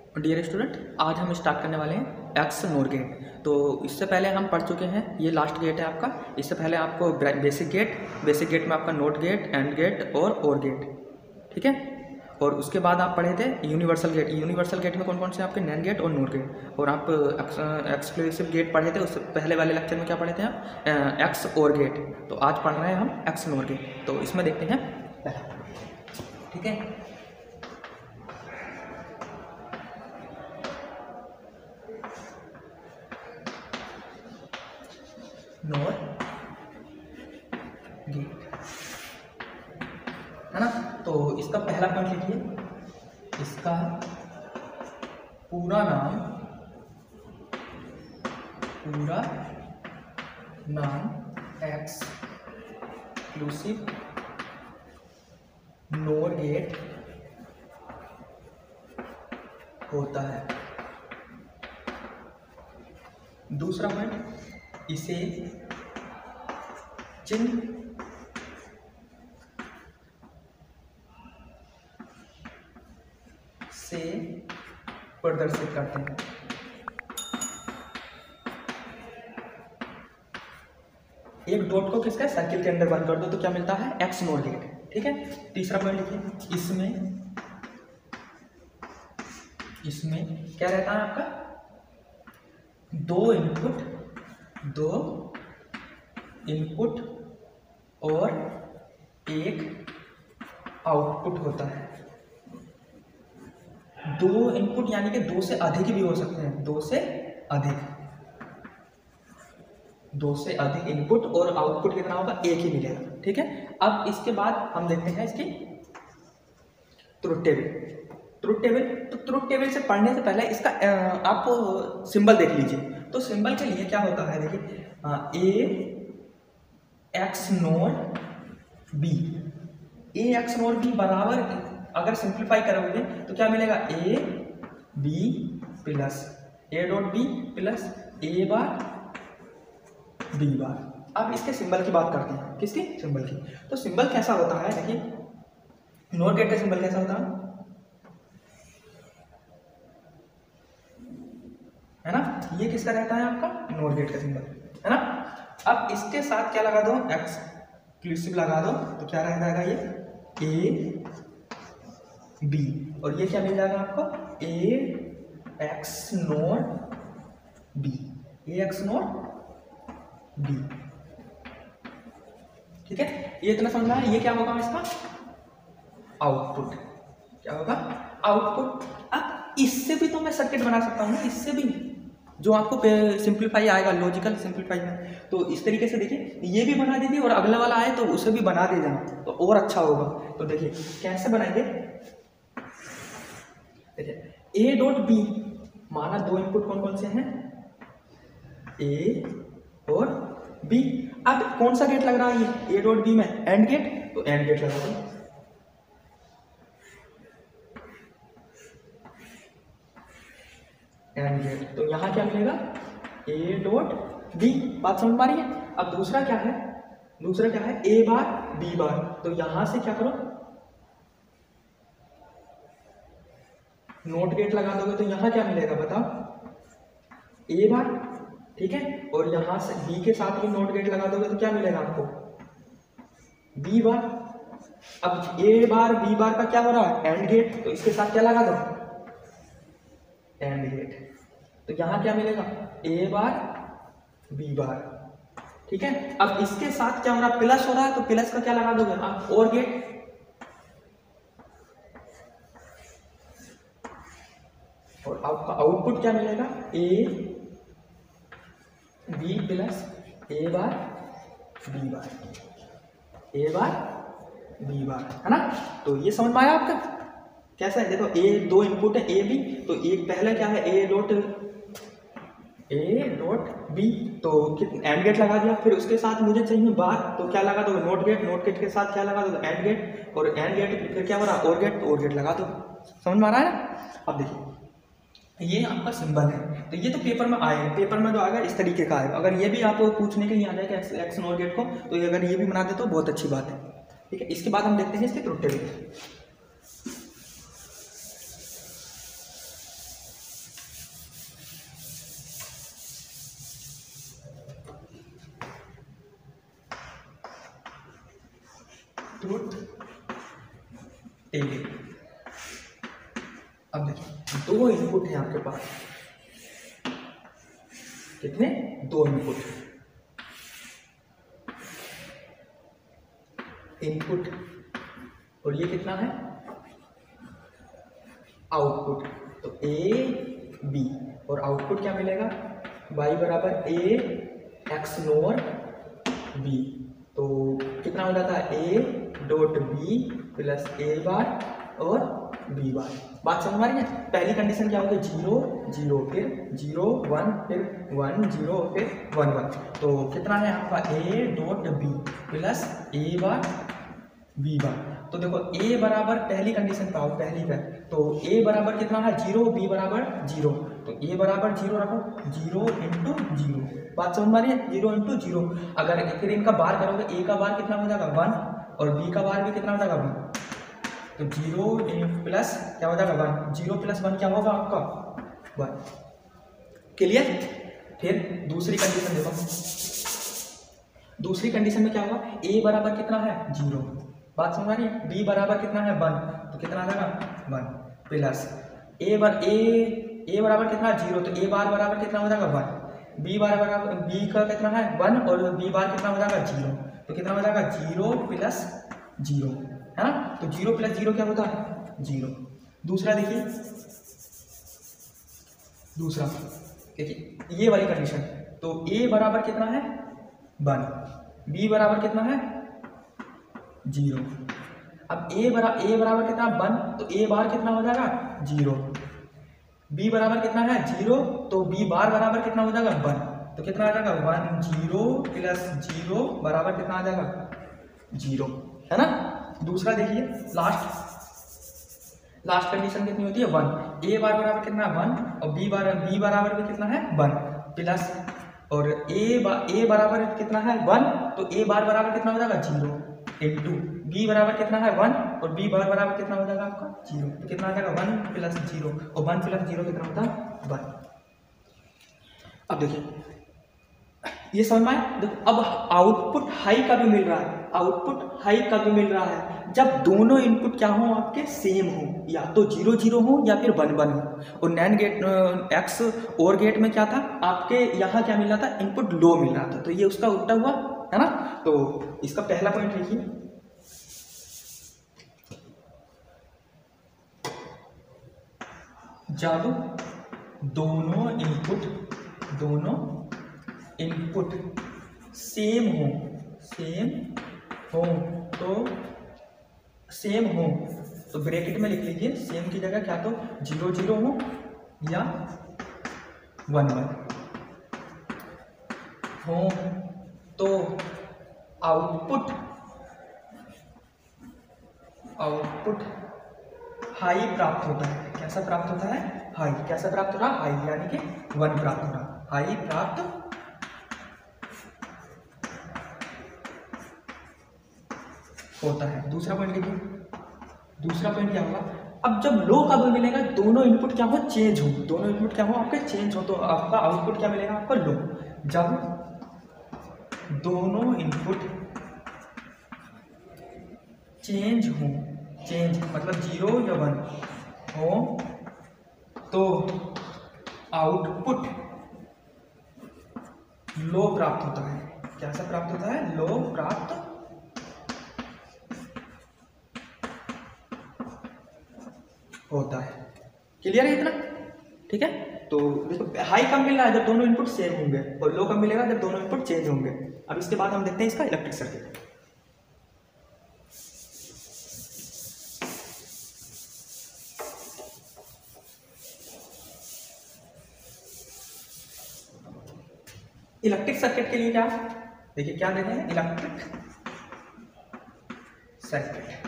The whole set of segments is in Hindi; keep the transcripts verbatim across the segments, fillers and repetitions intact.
डियर स्टूडेंट, आज हम स्टार्ट करने वाले हैं एक्स नोर गेट। तो इससे पहले हम पढ़ चुके हैं, ये लास्ट गेट है आपका। इससे पहले आपको बेसिक गेट बेसिक गेट में आपका नोट गेट, एंड गेट और और गेट, ठीक है। और उसके बाद आप पढ़े थे यूनिवर्सल गेट। यूनिवर्सल गेट में कौन कौन से आपके नैन गेट और नोट गेट। और आप एक्सक्लूसिव गेट पढ़े थे, उससे पहले वाले लेक्चर में क्या पढ़े थे आप, एक्स और गेट। तो आज पढ़ रहे हैं हम एक्स नोर गेट। तो इसमें देखते हैं पहला, ठीक है। नोर गेट है ना। तो इसका पहला पॉइंट लिखिए, इसका पूरा नाम पूरा नाम एक्सक्लूसिव नोर गेट होता है। दूसरा पॉइंट, इसे चिन्ह से प्रदर्शित करते हैं। एक डॉट को किसका सर्किल के अंदर बंद कर दो तो क्या मिलता है, एक्स नोर गेट, ठीक है। तीसरा पॉइंट लिखिए, इसमें इसमें क्या रहता है आपका, दो इनपुट दो इनपुट और एक आउटपुट होता है। दो इनपुट यानी कि दो से अधिक भी हो सकते हैं, दो से अधिक दो से अधिक इनपुट, और आउटपुट कितना होगा, एक ही मिलेगा, ठीक है। अब इसके बाद हम देखते हैं इसकी ट्रुथ टेबल। ट्रुथ टेबल, तो ट्रुथ टेबल से पढ़ने से पहले इसका आप सिंबल देख लीजिए। तो सिंबल के लिए क्या होता है, देखिए, A XNOR B. A XNOR B बराबर, अगर सिंप्लीफाई करोगे तो क्या मिलेगा, A B plus A dot B plus A bar B bar. अब इसके सिंबल की बात करते हैं, किसकी, सिंबल की। तो सिंबल कैसा होता है, देखिए, नोर गेट का सिंबल कैसा होता है है ना। ये किसका रहता है, आपका नोर गेट का सिंबल, है ना। अब इसके साथ क्या लगा दो, एक्सक्लूसिव लगा दो, तो क्या रह जाएगा, ये ए बी, और ये क्या मिल जाएगा आपको, A XNOR B, A XNOR B, ठीक है। ये इतना समझ में आया। ये क्या होगा इसका आउटपुट, क्या होगा आउटपुट। अब इससे भी तो मैं सर्किट बना सकता हूँ ना, इससे भी, जो आपको सिंप्लीफाई आएगा, लॉजिकल सिंप्लीफाई में। तो इस तरीके से देखिए, ये भी बना दीजिए और अगला वाला आए तो उसे भी बना दे जाना, तो और अच्छा होगा। तो देखिए कैसे बनाएंगे, देखिए, ए डॉट बी, माना दो इनपुट कौन कौन से हैं, ए और बी। अब कौन सा गेट लग रहा है, ए डॉट बी में एंड गेट, तो एंड गेट लगा दो। एंड गेट, तो यहां क्या मिलेगा, ए डॉट बी। बात समझ पा रही है। अब दूसरा क्या है, दूसरा क्या है, ए बार बी बार। तो यहां से क्या करो, नोट गेट लगा दोगे, तो यहां क्या मिलेगा बताओ, ए बार, ठीक है। और यहां से बी के साथ भी नोट गेट लगा दोगे तो क्या मिलेगा आपको, बी बार। अब ए बार बी बार का क्या हो रहा है, एंड गेट, तो इसके साथ क्या लगा दो, एंड गेट। तो यहां क्या मिलेगा, ए बार बी बार, ठीक है। अब इसके साथ क्या हो रहा है, प्लस हो रहा है, तो प्लस का क्या लगा दोगे आप, और गेट। और आपका आउटपुट क्या मिलेगा, A B plus A bar B bar, A bar B bar, है ना। तो ये समझ में आया आपका कैसा है। देखो, ए दो इनपुट है, ए बी, तो एक पहले क्या है, A dot A dot B, तो एंड गेट लगा दिया। फिर उसके साथ मुझे चाहिए बार, तो क्या लगा दोगे, नोट गेट, नोट गेट के साथ क्या लगा दोगे, एंड गेट, और एंड गेट फिर क्या हो रहा है, और गेट, और गेट लगा दो। समझ में आ रहा है ना। अब देखिए, ये आपका सिंबल है। तो ये तो पेपर में आएगा, पेपर में तो आएगा इस तरीके का आएगा। अगर ये भी आप पूछने के लिए आ जाएगा एक्स एक्स नोर गेट को, तो ये अगर ये भी बना दे तो बहुत अच्छी बात है, ठीक है। इसके बाद हम देखते हैं इसके ट्रुथ टेबल। Truth table. अब देखिए दो इनपुट है आपके पास, कितने? दो इनपुट, इनपुट और ये कितना है? आउटपुट। तो ए बी और आउटपुट क्या मिलेगा? y बराबर ए एक्स नोर बी। तो कितना हो जाता है? A dot B plus A bar और बी बार। बात समझ में आ रही है? पहली कंडीशन क्या होगी? जीरो जीरो, फिर जीरो वन, फिर वन जीरो, फिर वन वन। तो कितना है आपका? A dot B plus A bar B bar. तो देखो ए बराबर पहली कंडीशन पे आओ, पहली पे। तो ए बराबर कितना है? जीरो, बी बराबर जीरो। तो ए बराबर जीरो रखो, जीरो इंटू जीरो। बात समझ में आ रही है? Zero into zero. अगर फिर इनका बार करोगे, ए का बार कितना हो जाएगा? वन, और बी का बार भी कितना हो जाएगा? वन। तो जीरो प्लस क्या हो जाएगा? वन। जीरो प्लस वन क्या होगा आपका? वन। क्लियर? फिर दूसरी कंडीशन देखो, दूसरी कंडीशन में क्या होगा? ए बराबर कितना है? जीरो। बात समझ आ रही है? बी बराबर कितना है? वन। तो कितना आ जाएगा? वन प्लस ए बर ए ए बराबर कितना? जीरो। तो ए बार बराबर कितना हो जाएगा? वन। बी बार बराबर बी का कितना है? वन, और बी बार कितना हो जाएगा? जीरो। तो कितना हो जाएगा? जीरो प्लस जीरो, है ना? तो जीरो प्लस जीरो क्या होता है? जीरो। दूसरा देखिए, दूसरा देखिए ये वाली कंडीशन। तो ए बराबर कितना है? वन। बी बराबर कितना है? जीरो। अब ए बराबर ए बराबर कितना? वन। तो ए बार कितना हो जाएगा? जीरो। बी बराबर कितना है? जीरो। तो बी बार बराबर कितना हो जाएगा? वन। तो कितना आ जाएगा? वन जीरो प्लस जीरो बराबर कितना आ जाएगा? जीरो, है ना? दूसरा देखिए, लास्ट लास्ट कंडीशन कितनी होती है? वन। ए बार बराबर कितना? वन, और बी बार बी बराबर भी कितना है? वन प्लस, और ए बा, ए बराबर कितना है? वन। तो ए बार बराबर कितना हो जाएगा? जीरो इंटू बी बराबर कितना है? वन, और बी बार बराबर कितना हो जाएगा आपका? जीरो। तो कितना आ जाएगा? वन प्लस जीरो, और वन प्लस जीरो कितना होता है? वन। अब देखिए ये समझ में आया? देखो अब आउटपुट हाई का भी मिल रहा है, आउटपुट हाई का भी मिल रहा है जब दोनों इनपुट क्या हो? आपके सेम हो, या तो जीरो जीरो हो या फिर वन वन हो। और NAND gate XOR gate में क्या था? आपके यहाँ क्या मिल रहा था? इनपुट लो मिल रहा था। तो ये उसका उल्टा हुआ, है ना? तो इसका पहला पॉइंट लिखिए, जब दोनों इनपुट दोनों इनपुट सेम हो सेम हो तो सेम हो तो ब्रैकेट में लिख लीजिए, सेम की जगह क्या तो जीरो जीरो हो या वन वन हो, तो आउटपुट आउटपुट हाई प्राप्त होता है। कैसा प्राप्त होता है? हाई। कैसा प्राप्त हो रहा? हाई, यानी कि वन प्राप्त हो रहा, हाई प्राप्त होता है। दूसरा पॉइंट लिखिए, दूसरा पॉइंट क्या होगा? अब जब लो कब मिलेगा? दोनों इनपुट क्या हो? चेंज हो, दोनों इनपुट क्या हो? आपके चेंज हो, तो आपका आउटपुट क्या मिलेगा? आपको लो। जब दोनों इनपुट चेंज हो, चेंज मतलब जीरो या वन हो, तो आउटपुट लो प्राप्त होता है। कैसा प्राप्त होता है? लो प्राप्त होता है। क्लियर है इतना? ठीक है। तो देखो हाई कब मिल रहा है? जब दोनों इनपुट सेम होंगे, और लो कब मिलेगा? जब दोनों इनपुट चेंज होंगे। अब इसके बाद हम देखते हैं इसका इलेक्ट्रिक सर्किट। इलेक्ट्रिक सर्किट के लिए क्या देखिए, क्या देते हैं? इलेक्ट्रिक सर्किट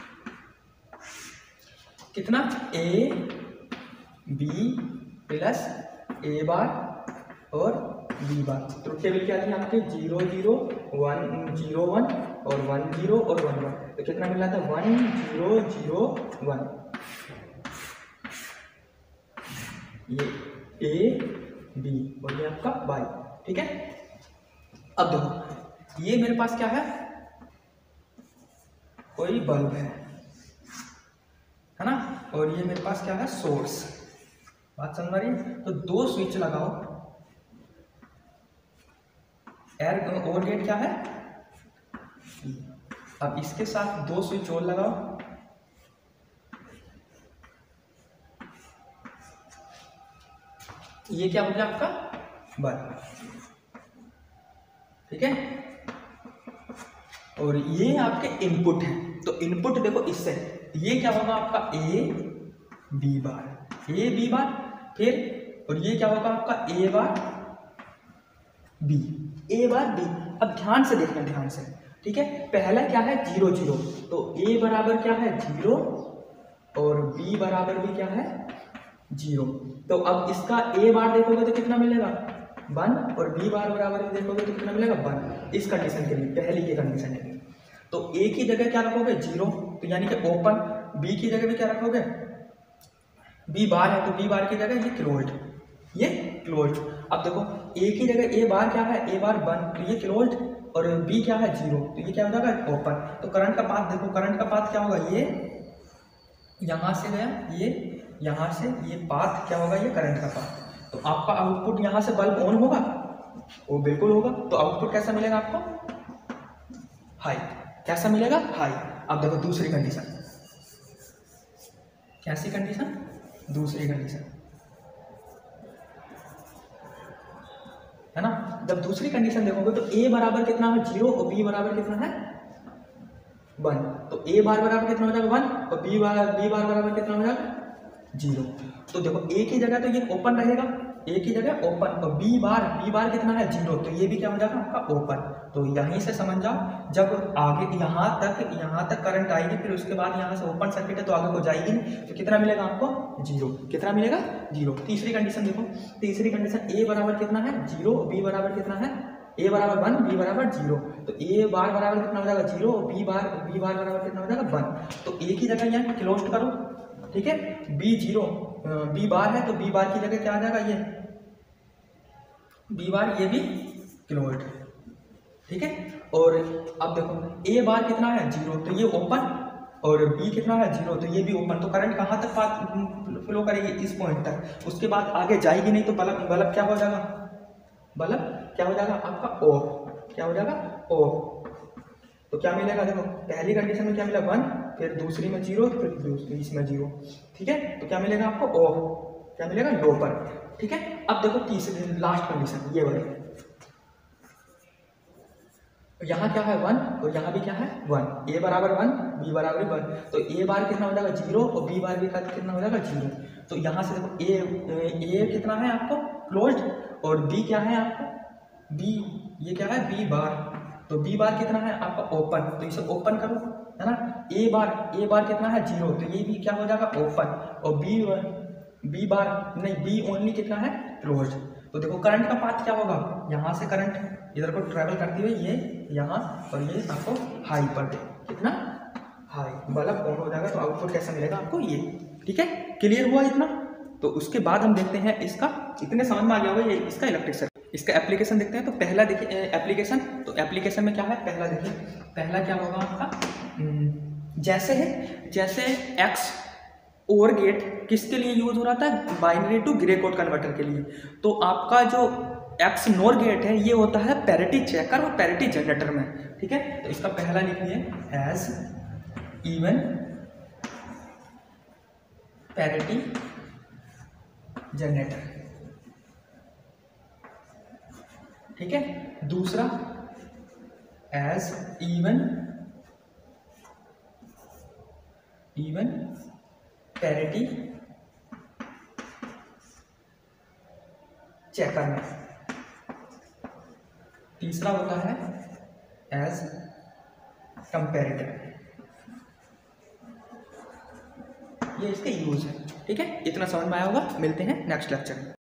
कितना? ए बी प्लस ए बार और बी बार। तो टेबल क्या थी आपके? Zero zero one zero one और वन जीरो और वन वन। तो कितना मिला था? One zero zero one. ये ए बी और ये आपका बाई। ठीक है। अब देखो ये मेरे पास क्या है? कोई बल्ब है है ना, और ये मेरे पास क्या है, सोर्स। बात समझ रही है? तो दो स्विच लगाओ, एयर और गेट क्या है, अब इसके साथ दो स्विच और लगाओ, ये क्या हो गया आपका बल्ब, ठीक है। और ये आपके इनपुट है, तो इनपुट देखो इससे, ये क्या होगा आपका A B bar, A B bar, फिर और ये क्या होगा आपका ए बार बी, ए बार बी। अब ध्यान से देखना, ध्यान से, ठीक है। पहला क्या है, जीरो जीरो, तो ए बराबर क्या है, जीरो, और बी बराबर भी क्या है, जीरो। तो अब इसका ए बार देखोगे तो कितना मिलेगा, वन, और बी बार बराबर भी देखोगे तो कितना मिलेगा, वन। इस कंडीशन के लिए, पहली की कंडीशन है। तो ए की जगह क्या रखोगे, जीरो, तो यानी कि ओपन। बी की जगह भी क्या रखोगे, बी बार है तो बी बार की जगह ये क्लोज्ड, ये क्लोज्ड। अब देखो ए की जगह ए बार क्या है, ए बार वन, तो ये क्लोज्ड, और बी क्या है, जीरो, तो ये क्या हो जाएगा, ओपन। तो करंट का पाथ देखो, करंट का पाथ क्या होगा, ये यहाँ से गया, ये यहाँ से, ये पाथ क्या होगा, ये करंट का पाथ। तो आपका आउटपुट यहाँ से बल्ब ऑन होगा, वो बिल्कुल होगा। तो आउटपुट कैसा मिलेगा आपको, हाई। कैसा मिलेगा, हाई। अब देखो दूसरी कंडीशन, कैसी कंडीशन, दूसरी कंडीशन, है ना। जब दूसरी कंडीशन देखोगे तो ए बराबर कितना है, जीरो, और बी बराबर कितना है, वन। तो ए बार बराबर कितना हो जाएगा, वन, और बी बार बी बार बराबर कितना हो जाएगा, जीरो। तो देखो ए की जगह तो ये ओपन रहेगा, ए की जगह ओपन, और बी बार बी बार कितना है, जीरो, तो ये भी क्या हो जाएगा आपका ओपन। तो यहीं से समझ जाओ, जब आगे यहाँ तक यहाँ तक करंट आएगी, फिर उसके बाद यहाँ से ओपन सर्किट है तो आगे को जाएगी नहीं, तो कितना मिलेगा आपको, जीरो। कितना मिलेगा, जीरो। तीसरी कंडीशन देखो, तीसरी कंडीशन ए बराबर कितना है, जीरो, बी बराबर कितना है, ए बराबर वन, बी बराबर जीरो। तो ए बार बराबर कितना हो जाएगा, zero, B bar B bar बराबर कितना हो जाएगा, वन। तो ए की जगह यहाँ क्लोज करो, ठीक है। बी जीरो, बी बार है तो बी बार की जगह क्या आ जाएगा, ये बी बार, ये भी क्लोज्ड, ठीक है। और अब देखो ए बार कितना है, जीरो, तो ये ओपन, और बी कितना है, जीरो, तो ये भी ओपन। तो करंट कहाँ तक पाथ फ्लो करेगी, इस पॉइंट तक, उसके बाद आगे जाएगी नहीं। तो बल्ब बल्ब क्या हो जाएगा, बल्ब क्या हो जाएगा आपका ऑफ, क्या हो जाएगा ऑफ। तो क्या मिलेगा, देखो पहली कंडीशन में क्या मिला, वन, फिर दूसरी में जीरो, फिर दूसरी इसमें जीरो, ठीक है। तो क्या मिलेगा आपको, ऑफ, क्या मिलेगा, लो पर, ठीक है। अब देखो तीसरी लास्ट कंडीशन, ये वाली, यहाँ क्या है, वन, और यहाँ भी क्या है, वन। ए बराबर वन, बी बराबर वन, तो ए बार कितना हो जाएगा, जीरो, और बी बार भी का कितना हो जाएगा, जीरो। तो यहाँ से देखो ए ए कितना है आपको, क्लोज्ड, और बी क्या है आपको, बी, ये क्या है, बी बार, तो बी बार कितना है आपका, ओपन। तो इसे ओपन करो, है ना। ए बार ए बार कितना है, जीरो, तो ये भी क्या हो जाएगा, ओपन, और बी बी बार नहीं, बी ओनली कितना है, क्लोज्ड। तो देखो करंट का पाथ क्या होगा, यहाँ से करंट इधर को ट्रेवल करती हुई ये यहाँ, और ये आपको हाई पर दे, कितना हाई, बल्ब ऑन हो जाएगा। तो आउटपुट कैसा मिलेगा आपको, ये, ठीक है। क्लियर हुआ इतना। तो उसके बाद हम देखते हैं इसका, इतने समझ में आ गया होगा ये इसका इलेक्ट्रिक सर्किट। इसका एप्लीकेशन देखते हैं। तो पहला देखिए एप्लीकेशन, तो एप्लीकेशन में क्या है, पहला देखिए, पहला क्या होगा आपका, जैसे है जैसे एक्स और गेट किसके लिए यूज हो रहा था, binary to gray code converter के लिए। तो आपका जो एक्स नोर गेट है ये होता है पैरिटी चेकर और पैरिटी जनरेटर में, ठीक है। तो इसका पहला लिखिए एज इवन पैरिटी जनरेटर, ठीक है। दूसरा as even even parity checker में। तीसरा होता है एज कंपैरेटर, ये इसके यूज है, ठीक है। इतना समझ में आया होगा। मिलते हैं नेक्स्ट लेक्चर में।